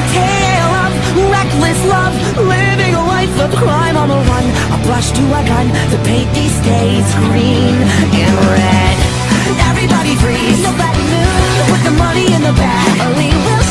A tale of reckless love, living a life of crime on the run. A brush to a gun to paint these days green and red. Everybody freeze, nobody move. Put the money in the bag, or we will